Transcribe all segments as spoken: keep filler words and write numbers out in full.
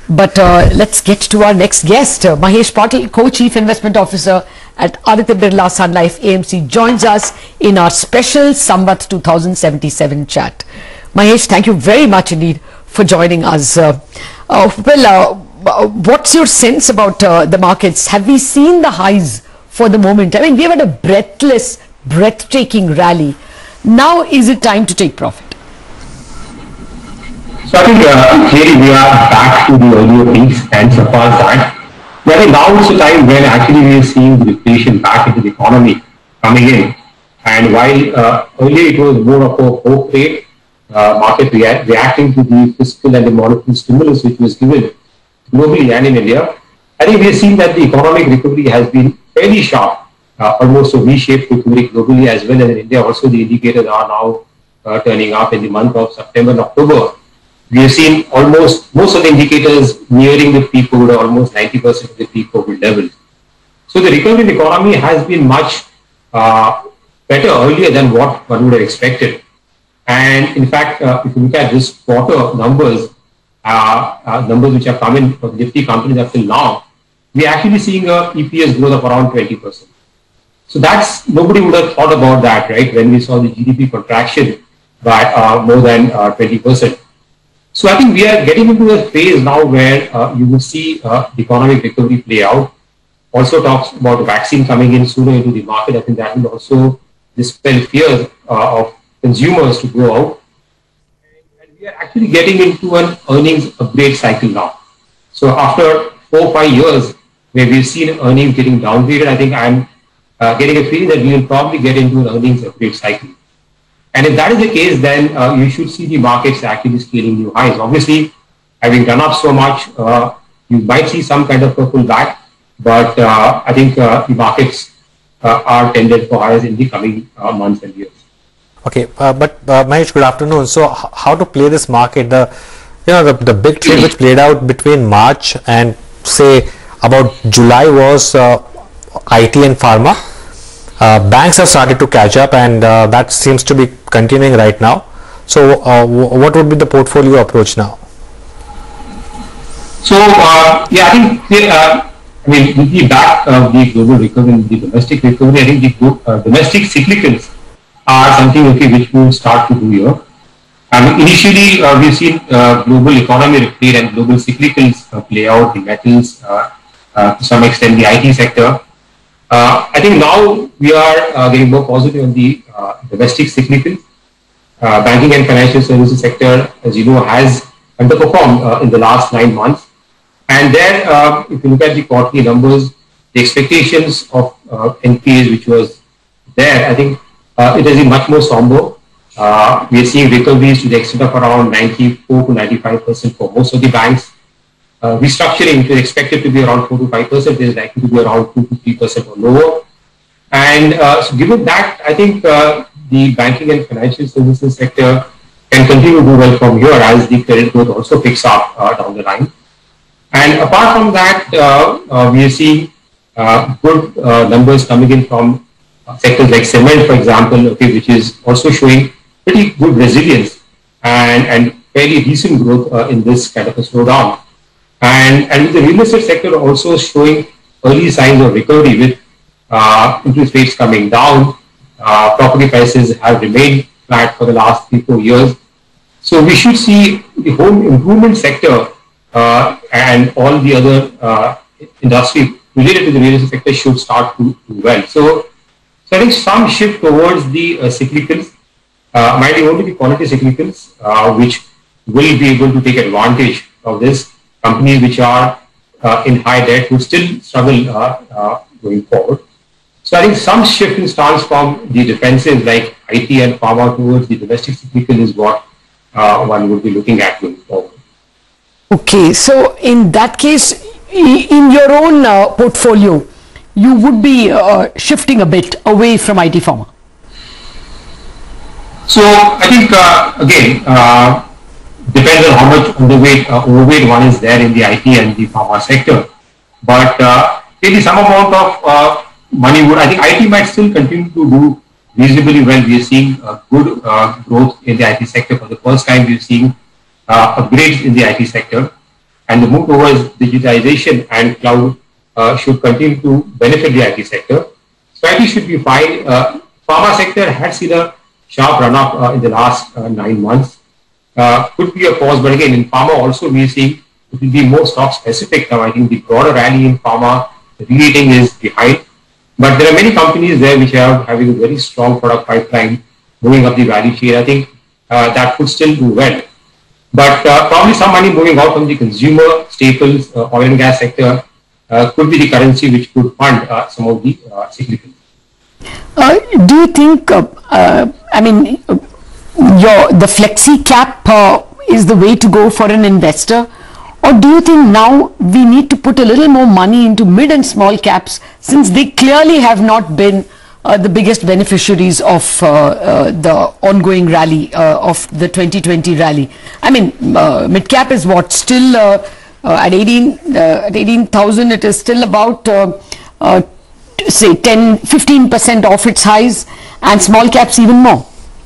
But uh, let's get to our next guest. Uh, Mahesh Patil, Co-Chief Investment Officer at Aditya Birla Sun Life A M C, joins us in our special Samvat two thousand seventy-seven chat. Mahesh, thank you very much indeed for joining us. Uh, uh, well, uh, what's your sense about uh, the markets? Have we seen the highs for the moment? I mean, we have had a breathless, breathtaking rally. Now is it time to take profit? So I think uh, clearly we are back to the earlier peaks and surpassed that. But I think now it's a time when actually we are seeing the deflation back into the economy coming in. And while uh, earlier it was more of a hope rate, uh, market rea reacting to the fiscal and the monetary stimulus which was given globally and in India, I think we have seen that the economic recovery has been fairly sharp, uh, almost a V-shaped recovery globally as well as in India. Also, the indicators are now uh, turning up in the month of September and October. We have seen almost most of the indicators nearing the pre-COVID, almost ninety percent of the pre-COVID levels. So the recovery in the economy has been much uh, better earlier than what one would have expected. And in fact, uh, if you look at this quarter numbers, uh, uh, numbers which have come in for the Nifty companies up till now, we are actually seeing a E P S growth of around twenty percent. So that's, nobody would have thought about that, right, when we saw the G D P contraction by uh, more than uh, twenty percent. So I think we are getting into a phase now where uh, you will see uh, the economic recovery play out. Also talks about the vaccine coming in sooner into the market. I think that will also dispel fears uh, of consumers to go out. And we are actually getting into an earnings upgrade cycle now. So after four or five years where we've seen earnings getting downgraded, I think I'm uh, getting a feeling that we will probably get into an earnings upgrade cycle. And if that is the case, then uh, you should see the markets actually scaling new highs. Obviously, having done up so much, uh, you might see some kind of a pullback, but uh, I think uh, the markets uh, are tended for highs in the coming uh, months and years. Okay, uh, but uh, Mahesh, good afternoon. So, how to play this market? The you know the, the big trade which played out between March and say about July was uh, I T and pharma. Uh, banks have started to catch up, and uh, that seems to be continuing right now. So, uh, what would be the portfolio approach now? So, uh, yeah, I think, uh, I mean, with the back of the global recovery and the domestic recovery, I think the uh, domestic cyclicals are something okay which we will start to do here. I mean, initially, uh, we've seen uh, global economy repair and global cyclicals uh, play out, the metals, uh, uh, to some extent, the I T sector. Uh, I think now we are uh, getting more positive on the uh, domestic cyclical. Uh, banking and financial services sector, as you know, has underperformed uh, in the last nine months. And there, uh, if you look at the quarterly numbers, the expectations of uh, N P As, which was there, I think uh, it has been much more somber. Uh, we are seeing recoveries to the extent of around ninety-four to ninety-five percent for most of the banks. Uh, restructuring is expected to be around four to five percent, is likely to be around two to three percent or lower. And uh, so given that, I think uh, the banking and financial services sector can continue to do well from here as the credit growth also picks up uh, down the line. And apart from that, uh, uh, we are seeing uh, good uh, numbers coming in from uh, sectors like cement, for example, okay, which is also showing pretty good resilience and, and fairly decent growth uh, in this kind of a slowdown. And, and the real estate sector also showing early signs of recovery with uh, interest rates coming down. Uh, property prices have remained flat for the last three, four years. So we should see the home improvement sector uh, and all the other uh, industry related to the real estate sector should start to do well. So, so I think some shift towards the uh, cyclicals, uh, might be only the quality cyclicals, uh, which will be able to take advantage of this. Companies which are uh, in high debt will still struggle uh, uh, going forward. So I think some shift in stance from the defensive like I T and pharma towards the domestic cyclical is what uh, one would be looking at going forward. Okay, so in that case, in your own uh, portfolio, you would be uh, shifting a bit away from I T pharma. So I think uh, again, uh, depends on how much underweight, uh, overweight one is there in the I T and the pharma sector. But uh, maybe some amount of uh, money would, I think I T might still continue to do reasonably well. We are seeing uh, good uh, growth in the I T sector. For the first time, we are seeing uh, upgrades in the I T sector. and the move towards digitization and cloud uh, should continue to benefit the I T sector. So I T should be fine. Uh, pharma sector had seen a sharp run-up uh, in the last uh, nine months. Uh, could be a pause, but again, in pharma also we see it will be more stock-specific now. I think the broader rally in pharma, the re-rating is behind. But there are many companies there which are having a very strong product pipeline, moving up the value chain. I think uh, that could still do well. But uh, probably some money moving out from the consumer staples, uh, oil and gas sector, uh, could be the currency which could fund uh, some of the uh, cyclicals. Uh, do you think, uh, uh, I mean, uh, your the flexi cap uh, is the way to go for an investor? Or do you think now we need to put a little more money into mid and small caps, since they clearly have not been uh, the biggest beneficiaries of uh, uh, the ongoing rally, uh, of the twenty twenty rally? I mean, uh, mid cap is what, still uh, uh, at eighteen, uh, at eighteen thousand, it is still about uh, uh, say ten, fifteen percent off its highs, and small caps even more.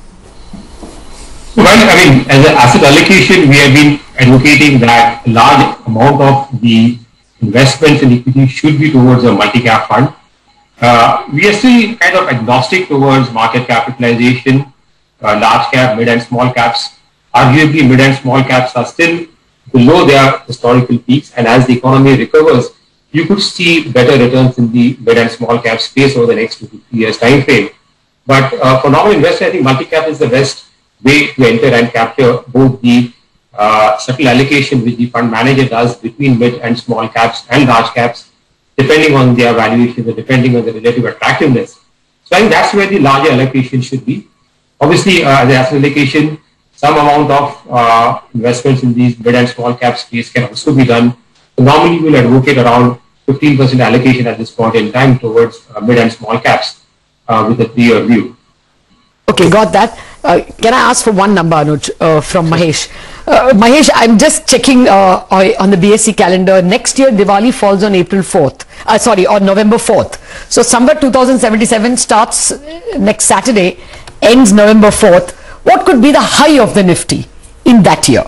Well, I mean, as an asset allocation, we have been advocating that a large amount of the investments in equity should be towards a multi-cap fund. Uh, we are still kind of agnostic towards market capitalization, uh, large cap, mid and small caps. Arguably, mid and small caps are still below their historical peaks, and as the economy recovers, you could see better returns in the mid and small cap space over the next two to three years time frame. But uh, for normal investors, I think multi-cap is the best way to enter and capture both the uh, subtle allocation which the fund manager does between mid and small caps and large caps, depending on their valuation or depending on the relative attractiveness. So I think that's where the larger allocation should be. Obviously, uh, the asset allocation, some amount of uh, investments in these mid and small cap space can also be done. So normally, we will advocate around fifteen percent allocation at this point in time towards uh, mid and small caps uh, with a three-year view. Okay, got that. Uh, can I ask for one number, Anuj, uh, from Mahesh? Uh, Mahesh, I'm just checking uh, on the B S E calendar. Next year, Diwali falls on April fourth. Uh, sorry, on November fourth. So, Samvat two thousand seventy-seven starts next Saturday, ends November fourth. What could be the high of the Nifty in that year?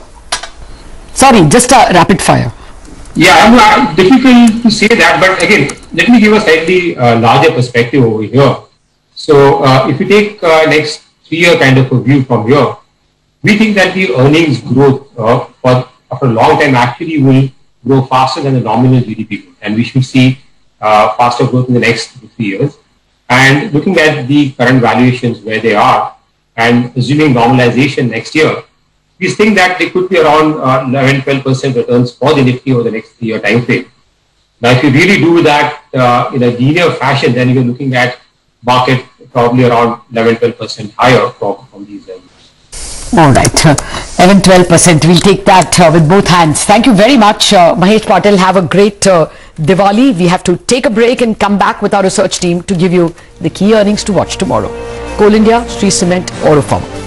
Sorry, just a rapid fire. Yeah, I'm uh, difficult to say that, but again, let me give a slightly uh, larger perspective over here. So, uh, if you take uh, next three-year kind of a view from here, we think that the earnings growth uh, for after a long time actually will grow faster than the nominal G D P growth, and we should see uh, faster growth in the next two to three years. And looking at the current valuations where they are, and assuming normalization next year, we think that they could be around uh, eleven to twelve percent returns for the Nifty over the next three-year time frame. Now, if you really do that uh, in a linear fashion, then you're looking at market probably around eleven to twelve percent higher from, from these levels. All right, uh, eleven to twelve percent. We'll take that uh, with both hands. Thank you very much, uh, Mahesh Patil. Have a great uh, Diwali. We have to take a break and come back with our research team to give you the key earnings to watch tomorrow. Coal India, Shree Cement, Oro Pharma.